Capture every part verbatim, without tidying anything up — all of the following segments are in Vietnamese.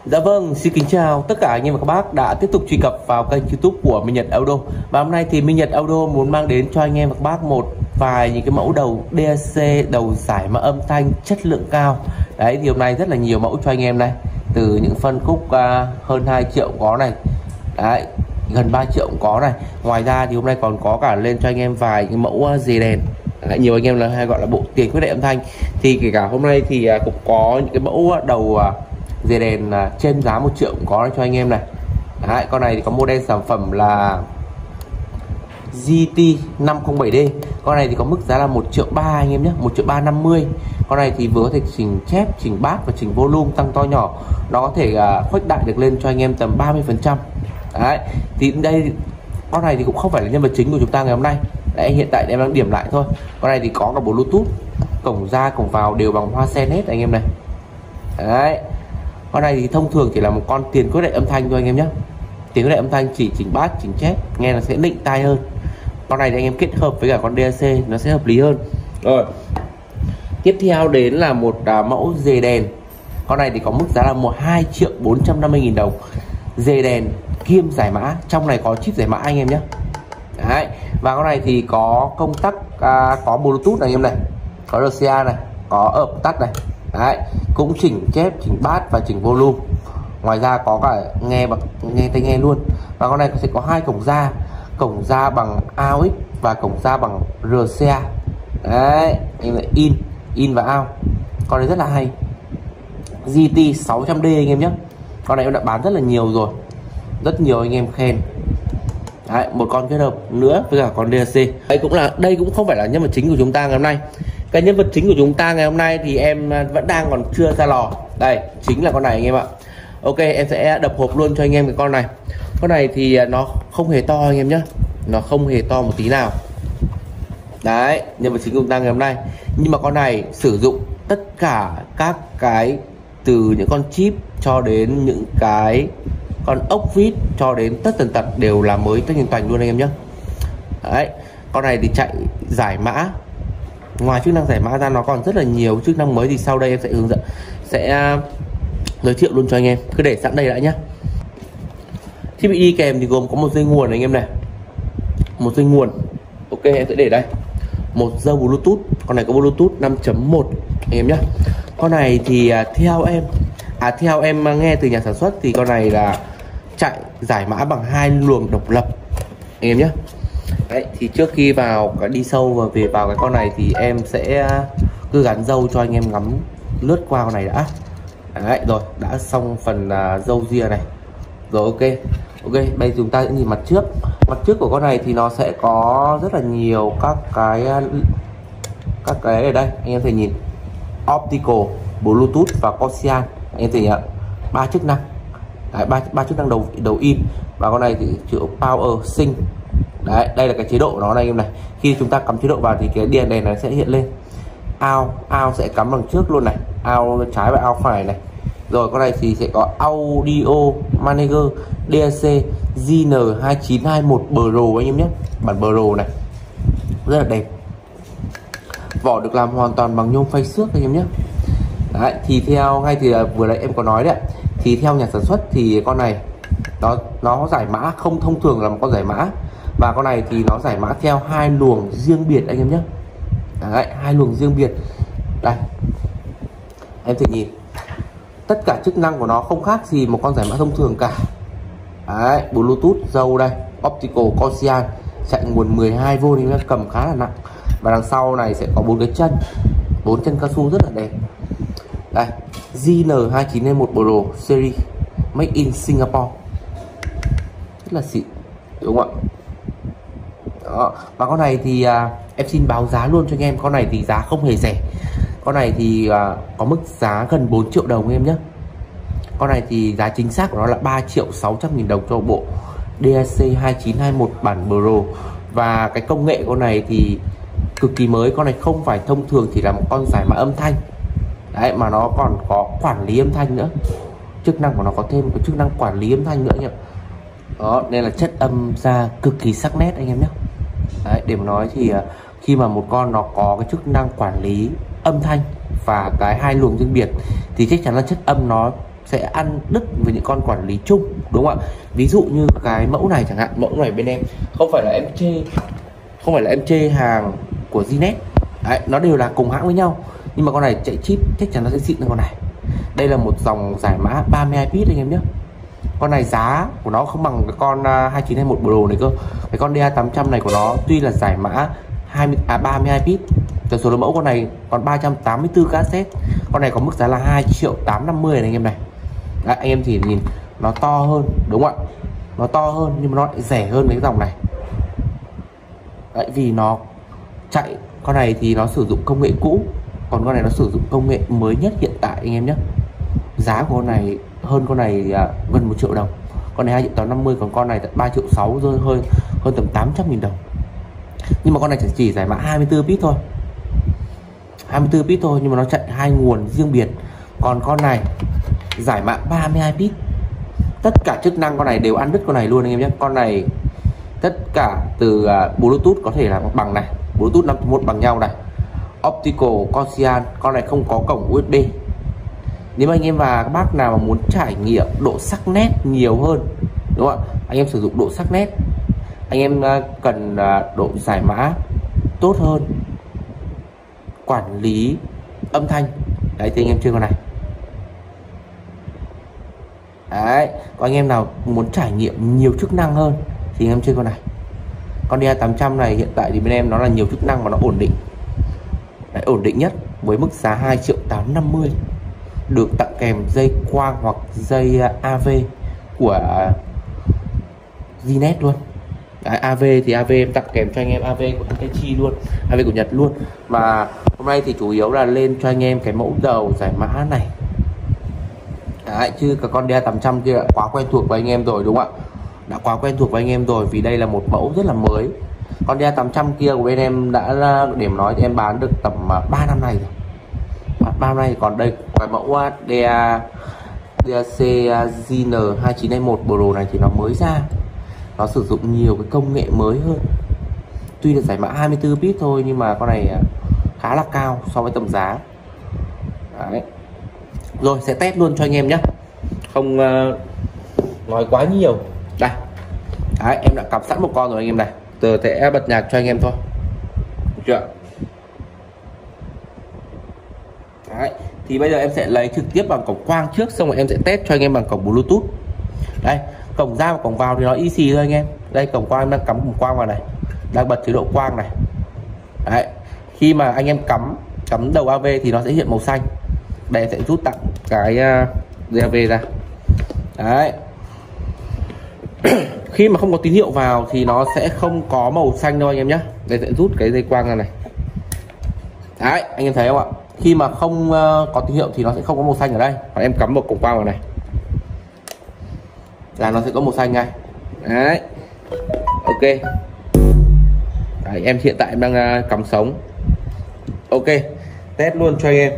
Dạ vâng, xin kính chào tất cả anh em và các bác đã tiếp tục truy cập vào kênh YouTube của Minh Nhật Audio. Và hôm nay thì Minh Nhật Audio muốn mang đến cho anh em và các bác một vài những cái mẫu đầu đê a xê, đầu giải mã âm thanh chất lượng cao. Đấy thì hôm nay rất là nhiều mẫu cho anh em đây. Từ những phân khúc uh, hơn hai triệu có này. Đấy, gần ba triệu cũng có này. Ngoài ra thì hôm nay còn có cả lên cho anh em vài cái mẫu uh, dề đèn. Đấy, nhiều anh em là hay gọi là bộ tiền quyết đại âm thanh. Thì kể cả hôm nay thì uh, cũng có những cái mẫu đầu uh, dề đèn trên giá một triệu cũng có cho anh em này. Đấy, con này thì có model sản phẩm là giê tê năm không bảy D. Con này thì có mức giá là một triệu ba anh em nhé, một triệu ba năm mươi. Con này thì vừa có thể chỉnh chép, chỉnh bass và chỉnh volume tăng to nhỏ. Nó có thể uh, khuếch đại được lên cho anh em tầm ba mươi phần trăm. Đấy, thì đây con này thì cũng không phải là nhân vật chính của chúng ta ngày hôm nay. Đấy, hiện tại em đang điểm lại thôi. Con này thì có cả Bluetooth, cổng ra cổng vào đều bằng hoa sen hết anh em này. Đấy. Con này thì thông thường chỉ là một con tiền quyết đại âm thanh thôi anh em nhé. Tiền quyết đại âm thanh chỉ chỉnh bass, chỉnh chép, nghe nó sẽ nịnh tai hơn. Con này thì anh em kết hợp với cả con đê a xê nó sẽ hợp lý hơn. Rồi. Tiếp theo đến là một uh, mẫu dề đèn. Con này thì có mức giá là một hai triệu bốn trăm năm mươi nghìn đồng. Dề đèn kiêm giải mã, trong này có chip giải mã anh em nhé. Đấy. Và con này thì có công tắc, uh, có Bluetooth này anh em này, có rờ xê a này, có ợp tắt này. Đấy, cũng chỉnh chép, chỉnh bass và chỉnh volume. Ngoài ra có cả nghe bằng nghe tai nghe luôn. Và con này sẽ có hai cổng ra, cổng ra bằng a u ích và cổng ra bằng rờ xê a. Đấy, em lại in, in và out. Con này rất là hay. giê tê sáu trăm D anh em nhé. Con này em đã bán rất là nhiều rồi, rất nhiều anh em khen. Đấy, một con kết hợp nữa với cả con đê a xê. Đây cũng là đây cũng không phải là nhân vật chính của chúng ta ngày hôm nay. Cái nhân vật chính của chúng ta ngày hôm nay thì em vẫn đang còn chưa ra lò. Đây, chính là con này anh em ạ. Ok, em sẽ đập hộp luôn cho anh em cái con này. Con này thì nó không hề to anh em nhé. Nó không hề to một tí nào. Đấy, nhân vật chính của chúng ta ngày hôm nay. Nhưng mà con này sử dụng tất cả các cái, từ những con chip cho đến những cái con ốc vít cho đến tất tần tật đều là mới tất nhiên toàn luôn anh em nhé. Đấy, con này thì chạy giải mã. Ngoài chức năng giải mã ra nó còn rất là nhiều chức năng mới, thì sau đây em sẽ hướng dẫn, sẽ giới thiệu luôn cho anh em. Cứ để sẵn đây đã nhé. Thiết bị đi kèm thì gồm có một dây nguồn anh em này, một dây nguồn. Ok, em sẽ để đây. Một dây Bluetooth, con này có Bluetooth năm chấm một anh em nhé. Con này thì theo em à theo em nghe từ nhà sản xuất thì con này là chạy giải mã bằng hai luồng độc lập anh em nhé. Đấy, thì trước khi vào cái đi sâu và về vào cái con này thì em sẽ cứ gắn dâu cho anh em ngắm lướt qua con này đã. Đấy, rồi đã xong phần uh, dâu ria này rồi. Ok, ok, bây giờ chúng ta sẽ nhìn mặt trước. Mặt trước của con này thì nó sẽ có rất là nhiều các cái các cái ở đây anh em thể nhìn: optical, Bluetooth và Cosian. Anh em thể nhận ba chức năng. Đấy, ba ba chức năng đầu đầu in. Và con này thì chữ power sync. Đấy, đây là cái chế độ nó này em này. Khi chúng ta cắm chế độ vào thì cái đèn này nó sẽ hiện lên. Out, out sẽ cắm đằng trước luôn này, out trái và out phải này. Rồi con này thì sẽ có audio manager đê a xê G N hai chín hai một Pro anh em nhé. Bản Pro này rất là đẹp. Vỏ được làm hoàn toàn bằng nhôm phay xước anh em nhé. Đấy, thì theo ngay thì vừa nãy em có nói đấy, thì theo nhà sản xuất thì con này nó nó giải mã không thông thường là một con giải mã. Và con này thì nó giải mã theo hai luồng riêng biệt anh em nhé. Đấy, hai luồng riêng biệt. Đây, em thể nhìn tất cả chức năng của nó không khác gì một con giải mã thông thường cả. Đấy, Bluetooth dâu đây, optical Cosian, chạy nguồn mười hai vôn nên cầm khá là nặng. Và đằng sau này sẽ có bốn cái chân, bốn chân cao su rất là đẹp. Đây, G N hai chín hai một Pro series made in Singapore, rất là xịn đúng không ạ? Đó. Và con này thì à, em xin báo giá luôn cho anh em. Con này thì giá không hề rẻ. Con này thì à, có mức giá gần bốn triệu đồng em nhé. Con này thì giá chính xác của nó là ba triệu sáu trăm nghìn đồng cho bộ đê a xê hai chín hai một bản Pro. Và cái công nghệ con này thì cực kỳ mới. Con này không phải thông thường chỉ là một con giải mã âm thanh. Đấy, mà nó còn có quản lý âm thanh nữa. Chức năng của nó có thêm một chức năng quản lý âm thanh nữa nhỉ. Đó, nên là chất âm ra cực kỳ sắc nét anh em nhé. Đấy, để mà nói thì khi mà một con nó có cái chức năng quản lý âm thanh và cái hai luồng riêng biệt thì chắc chắn là chất âm nó sẽ ăn đứt với những con quản lý chung, đúng không ạ? Ví dụ như cái mẫu này chẳng hạn, mẫu này bên em không phải là em chê không phải là em chê hàng của Zinet. Đấy, nó đều là cùng hãng với nhau, nhưng mà con này chạy chip chắc chắn nó sẽ xịn hơn con này. Đây là một dòng giải mã ba mươi hai bit anh em nhé. Con này giá của nó không bằng cái con hai chín hai mốt Pro này cơ. Cái con D A tám trăm này của nó tuy là giải mã hai mươi, à, ba mươi hai bit, từ số lượng mẫu con này còn ba trăm tám mươi tư cassette. Con này có mức giá là hai triệu tám trăm năm mươi này anh em này. Đấy, anh em chỉ nhìn nó to hơn, đúng không ạ? Nó to hơn nhưng mà nó lại rẻ hơn cái dòng này. Đấy, vì nó chạy, con này thì nó sử dụng công nghệ cũ, còn con này nó sử dụng công nghệ mới nhất hiện tại anh em nhé. Giá của con này hơn con này à, gần một triệu đồng. Con này hai triệu tám trăm năm mươi, còn con này tận ba triệu sáu, rơi hơi hơn tầm tám trăm nghìn đồng. Nhưng mà con này chỉ, chỉ giải mã hai mươi tư bit thôi, hai mươi tư bit thôi, nhưng mà nó chạy hai nguồn riêng biệt. Còn con này giải mã ba mươi hai bit, tất cả chức năng con này đều ăn đứt con này luôn anh em nhé. Con này tất cả từ uh, Bluetooth có thể là bằng này, Bluetooth năm chấm một bằng nhau này, Optical Cosian, con này không có cổng u ét bê. Nếu mà anh em và các bác nào mà muốn trải nghiệm độ sắc nét nhiều hơn, đúng không ạ? Anh em sử dụng độ sắc nét, anh em uh, cần uh, độ giải mã tốt hơn, quản lý âm thanh, đấy thì anh em chơi con này. Đấy, còn anh em nào muốn trải nghiệm nhiều chức năng hơn thì anh em chơi con này. Con D A tám trăm này hiện tại thì bên em nó là nhiều chức năng và nó ổn định. Đấy, ổn định nhất với mức giá hai triệu tám trăm năm mươi, được tặng kèm dây quang hoặc dây a vê của Zinet luôn. Đấy, a vê thì a vê em tặng kèm cho anh em a vê của Hitachi luôn, a vê của Nhật luôn. Mà hôm nay thì chủ yếu là lên cho anh em cái mẫu đầu giải mã này. Đấy, chứ cả con D A tám trăm kia đã quá quen thuộc với anh em rồi, đúng không ạ? Đã quá quen thuộc với anh em rồi, vì đây là một mẫu rất là mới. Con D A tám trăm kia của bên em đã, điểm nói thì em bán được tầm ba năm nay rồi, ba năm nay. Còn đây cái mẫu D A D A C G N hai chín hai mốt Pro này thì nó mới ra, nó sử dụng nhiều cái công nghệ mới hơn. Tuy là giải mã hai mươi tư bit thôi nhưng mà con này khá là cao so với tầm giá. Đấy. Rồi sẽ test luôn cho anh em nhé, không uh, nói quá nhiều. Đây, đấy, em đã cắm sẵn một con rồi anh em này, từ sẽ bật nhạc cho anh em thôi, được chưa? Đấy, thì bây giờ em sẽ lấy trực tiếp bằng cổng quang trước, xong rồi em sẽ test cho anh em bằng cổng Bluetooth. Đây, cổng ra và cổng vào thì nó y xì thôi anh em. Đây, cổng quang em đang cắm cổng quang vào này, đang bật chế độ quang này. Đấy, khi mà anh em cắm cắm đầu a vê thì nó sẽ hiện màu xanh. Đây sẽ rút tặng cái uh, đê a vê ra. Đấy. Khi mà không có tín hiệu vào thì nó sẽ không có màu xanh đâu anh em nhé. Đây sẽ rút cái dây quang ra này. Đấy, anh em thấy không ạ? Khi mà không uh, có tín hiệu thì nó sẽ không có màu xanh ở đây. Còn em cắm một cổng quang vào này là nó sẽ có màu xanh ngay. Đấy. Ok. Đấy, em hiện tại em đang uh, cắm sống. Ok. Test luôn cho anh em.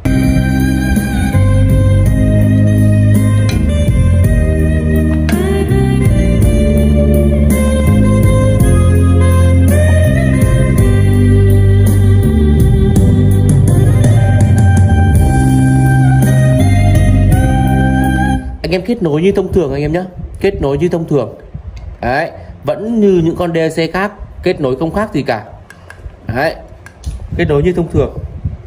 Anh em kết nối như thông thường anh em nhé, kết nối như thông thường. Đấy, vẫn như những con đê a xê khác, kết nối không khác gì cả. Đấy, kết nối như thông thường.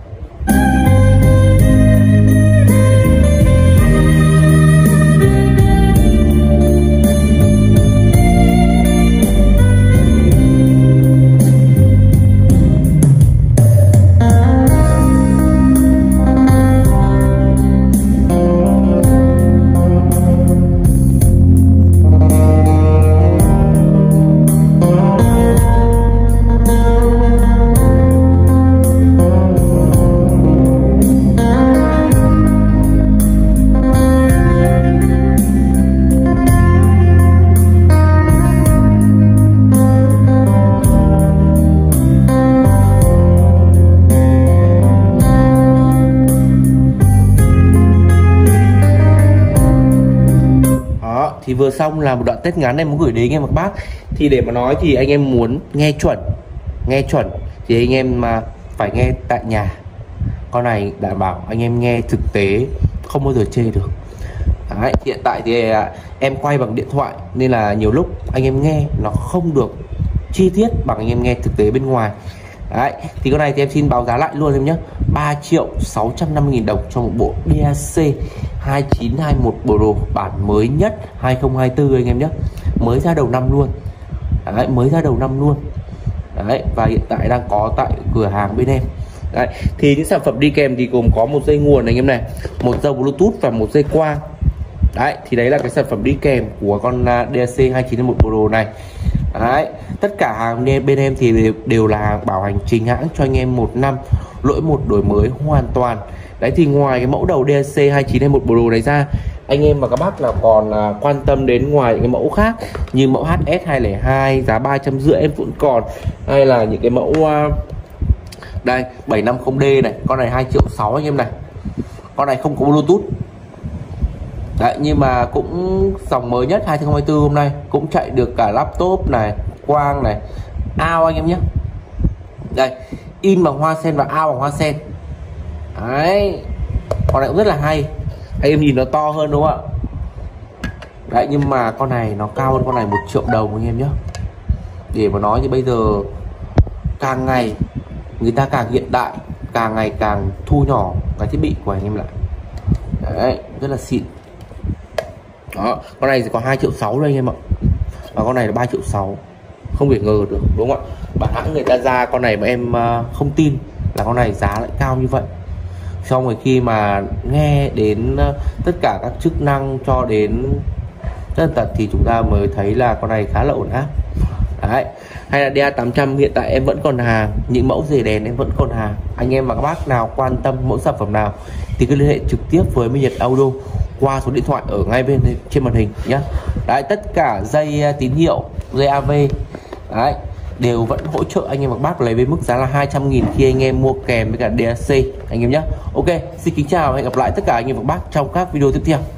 Thì vừa xong là một đoạn test ngắn em muốn gửi đến anh em các bác. Thì để mà nói thì anh em muốn nghe chuẩn, nghe chuẩn thì anh em mà phải nghe tại nhà. Con này đảm bảo anh em nghe thực tế không bao giờ chê được. Đấy, hiện tại thì à, em quay bằng điện thoại nên là nhiều lúc anh em nghe nó không được chi tiết bằng anh em nghe thực tế bên ngoài. Đấy, thì con này thì em xin báo giá lại luôn em nhé, ba triệu sáu trăm năm mươi nghìn đồng cho một bộ đê a xê hai chín hai mốt Pro bản mới nhất hai không hai tư anh em nhé, mới ra đầu năm luôn. Đấy, mới ra đầu năm luôn. Đấy, và hiện tại đang có tại cửa hàng bên em. Đấy, thì những sản phẩm đi kèm thì gồm có một dây nguồn này anh em này, một dây Bluetooth và một dây quang. Đấy, thì đấy là cái sản phẩm đi kèm của con đê a xê hai chín hai mốt Pro này. Đấy, tất cả hàng bên em thì đều, đều là hàng bảo hành chính hãng cho anh em một năm, lỗi một đổi mới hoàn toàn. Đấy, thì ngoài cái mẫu đầu đê a xê hai chín hai mốt Pro này ra, anh em và các bác nào còn à, quan tâm đến ngoài những cái mẫu khác như mẫu hát ét hai không hai giá ba trăm rưỡi em vẫn còn, hay là những cái mẫu uh, đây bảy năm không D này, con này hai triệu sáu anh em này, con này không có Bluetooth. Đấy, nhưng mà cũng dòng mới nhất hai không hai tư hôm nay cũng chạy được cả laptop này, quang này, ao anh em nhé. Đây, in bằng hoa sen và ao bằng hoa sen. Đấy, con này cũng rất là hay, anh em nhìn nó to hơn đúng không ạ? Đấy, nhưng mà con này nó cao hơn con này một triệu đồng anh em nhé. Để mà nói thì bây giờ càng ngày người ta càng hiện đại, càng ngày càng thu nhỏ cái thiết bị của anh em lại. Đấy, rất là xịn. Đó, con này thì có hai triệu sáu đây anh em ạ, và con này là ba triệu sáu, không thể ngờ được đúng không ạ? Bản hãng người ta ra con này mà em không tin là con này giá lại cao như vậy. Xong rồi khi mà nghe đến tất cả các chức năng cho đến tất tật thì chúng ta mới thấy là con này khá là ổn áp. Đấy, hay là đê a tám trăm hiện tại em vẫn còn hàng, những mẫu rề đèn em vẫn còn hàng. Anh em và các bác nào quan tâm mẫu sản phẩm nào thì cứ liên hệ trực tiếp với Minh Nhật Audio qua số điện thoại ở ngay bên trên màn hình nhé. Đấy, tất cả dây tín hiệu, dây a vê đấy đều vẫn hỗ trợ anh em và các bác lấy với mức giá là hai trăm nghìn khi anh em mua kèm với cả đê a xê anh em nhé. Ok, xin kính chào và hẹn gặp lại tất cả anh em và các bác trong các video tiếp theo.